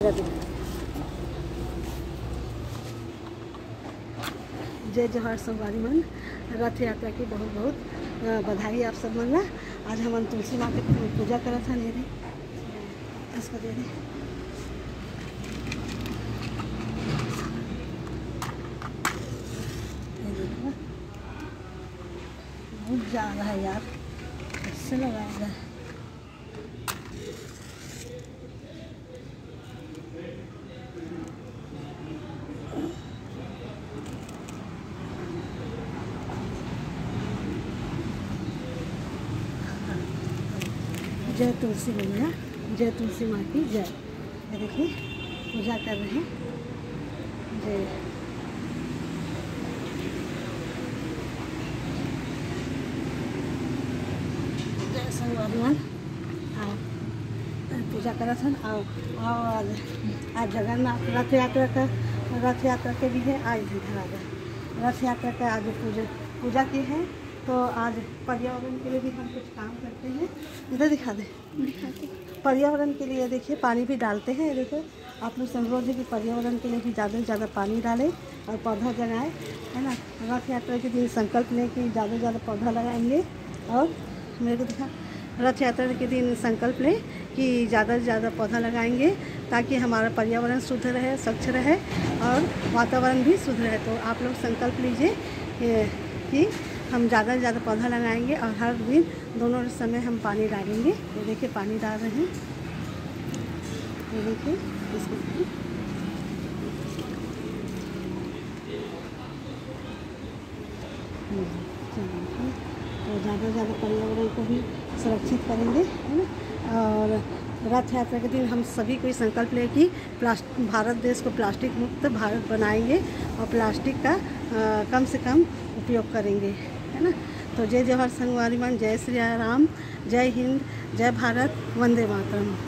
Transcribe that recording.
जय जवाहर संगवारी मन रथ यात्रा की बहुत बहुत बधाई आप सब मन ला। आज हम तुलसी माँ की पूजा करा था नहीं रही इसको दे रहे बहुत जा रहा है यार, इससे लगाएगा। जय तुलसी मैया, जय तुलसी माँ की जय। ये देखिए पूजा कर रहे हैं। जय जय संगवारी मन पूजा करा था। और आज जगन्नाथ रथ यात्रा के भी है। आज इधर आ गए रथ यात्रा का आज पूजा की है। तो आज पर्यावरण के लिए भी हम कुछ काम करते हैं। इधर दिखा दे पर्यावरण के लिए देखिए पानी भी डालते हैं। देखो आप लोग अनुरोध है कि पर्यावरण के लिए भी ज़्यादा से ज़्यादा पानी डालें और पौधा जगाएं, है ना। रथ यात्रा के दिन संकल्प लें कि ज़्यादा से ज़्यादा पौधा लगाएंगे। और मेरे को दिखा रथ यात्रा के दिन संकल्प लें कि ज़्यादा से ज़्यादा पौधा लगाएंगे ताकि हमारा पर्यावरण शुद्ध रहे, स्वच्छ रहे और वातावरण भी शुद्ध रहे। तो आप लोग संकल्प लीजिए कि हम ज़्यादा से ज़्यादा पौधा लगाएंगे और हर दिन दोनों समय हम पानी डालेंगे। ये देखिए पानी डाल रहे हैं। ये देखिए इसको तो ज़्यादा से ज़्यादा पर्यावरण को भी सुरक्षित करेंगे, है ना। और रथ यात्रा के दिन हम सभी को संकल्प लें कि भारत देश को प्लास्टिक मुक्त भारत बनाएंगे और प्लास्टिक का कम से कम उपयोग करेंगे, है ना। तो जय जवाहर संगवारी मन, जय श्री राम, जय हिंद, जय भारत, वंदे मातरम।